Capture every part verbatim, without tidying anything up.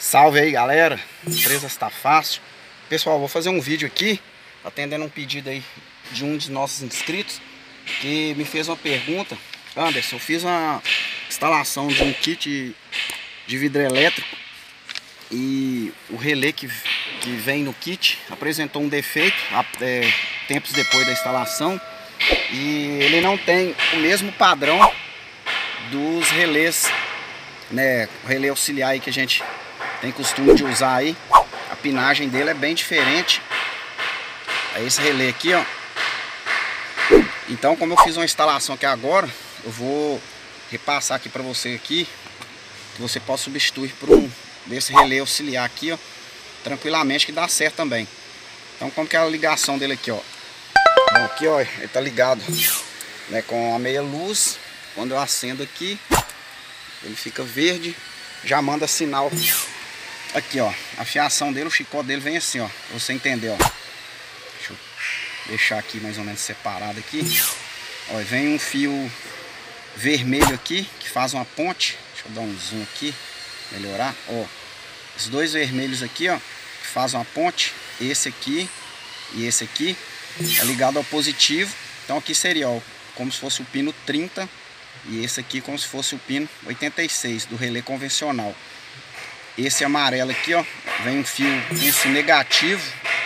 Salve aí, galera, empresa está fácil. Pessoal, vou fazer um vídeo aqui atendendo um pedido aí de um dos nossos inscritos que me fez uma pergunta. Anderson, eu fiz uma instalação de um kit de vidro elétrico e o relé que, que vem no kit apresentou um defeito é, tempos depois da instalação, e ele não tem o mesmo padrão dos relés, né, o relé auxiliar aí que a gente tem costume de usar aí. A pinagem dele é bem diferente. É esse relé aqui, ó. Então, como eu fiz uma instalação aqui agora, eu vou repassar aqui para você aqui, que você possa substituir por um desse relé auxiliar aqui, ó, tranquilamente, que dá certo também. Então, como que é a ligação dele aqui, ó? Bom, aqui, ó, ele tá ligado, né, com a meia luz. Quando eu acendo aqui, ele fica verde, já manda sinal. Aqui, ó, a fiação dele, o chicote dele vem assim, ó, pra você entender, ó. Deixa eu deixar aqui mais ou menos separado aqui. Ó, vem um fio vermelho aqui, que faz uma ponte. Deixa eu dar um zoom aqui, melhorar. Ó, os dois vermelhos aqui, ó, que faz uma ponte. Esse aqui e esse aqui é ligado ao positivo. Então aqui seria, ó, como se fosse o pino trinta. E esse aqui como se fosse o pino oitenta e seis do relé convencional. Esse amarelo aqui, ó, vem um fio pulso negativo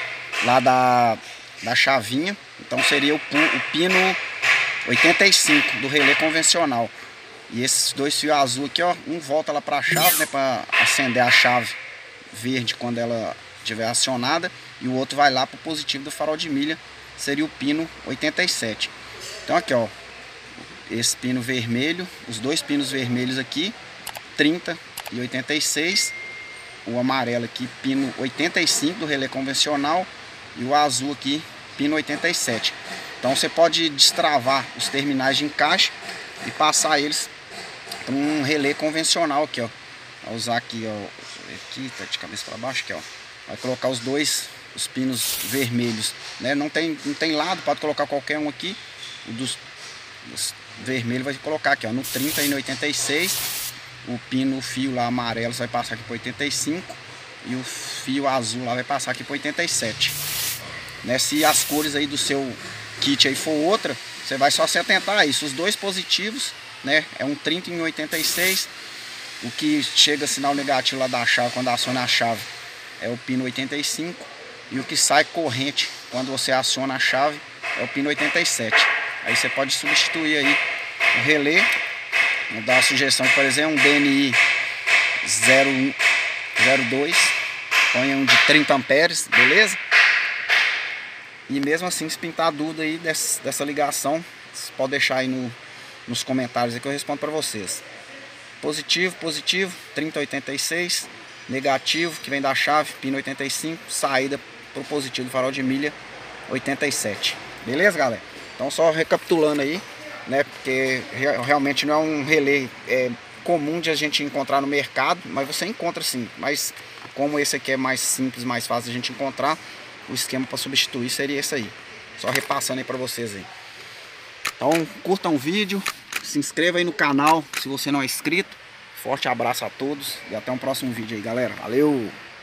lá da, da chavinha. Então seria o, o pino oitenta e cinco do relé convencional. E esses dois fios azul aqui, ó, um volta lá para a chave, né, para acender a chave verde quando ela estiver acionada, e o outro vai lá para o positivo do farol de milha, seria o pino oitenta e sete. Então aqui, ó, esse pino vermelho, os dois pinos vermelhos aqui, trinta e oitenta e seis, o amarelo aqui, pino oitenta e cinco do relé convencional, e o azul aqui, pino oitenta e sete. Então você pode destravar os terminais de encaixe e passar eles para um relé convencional aqui, ó. Vai usar aqui, ó, aqui tá de cabeça para baixo aqui, ó. Vai colocar os dois, os pinos vermelhos, né? Não tem, não tem lado, pode colocar qualquer um aqui. O dos, dos vermelhos vai colocar aqui, ó, no trinta e no oitenta e seis. O pino, o fio lá amarelo vai passar aqui para oitenta e cinco, e o fio azul lá vai passar aqui para oitenta e sete. Né? Se as cores aí do seu kit aí for outra, você vai só se atentar a isso. Os dois positivos, né, é um trinta e um oitenta e seis. O que chega sinal negativo lá da chave quando aciona a chave é o pino oitenta e cinco, e o que sai corrente quando você aciona a chave é o pino oitenta e sete. Aí você pode substituir aí o relé. Vou dar uma sugestão, por exemplo, um D N I zero um zero dois, põe um de trinta amperes, beleza? E mesmo assim, se pintar dúvida aí dessa, dessa ligação, você pode deixar aí no, nos comentários aí que eu respondo para vocês. Positivo, positivo, trinta oitenta e seis, negativo, que vem da chave, pino oitenta e cinco, saída para o positivo do farol de milha, oitenta e sete. Beleza, galera? Então, só recapitulando aí, né, porque realmente não é um relé é, comum de a gente encontrar no mercado, mas você encontra sim. Mas como esse aqui é mais simples, mais fácil de a gente encontrar, o esquema para substituir seria esse aí. Só repassando aí para vocês aí. Então, curtam o vídeo, se inscreva aí no canal se você não é inscrito. Forte abraço a todos e até um próximo vídeo aí, galera. Valeu!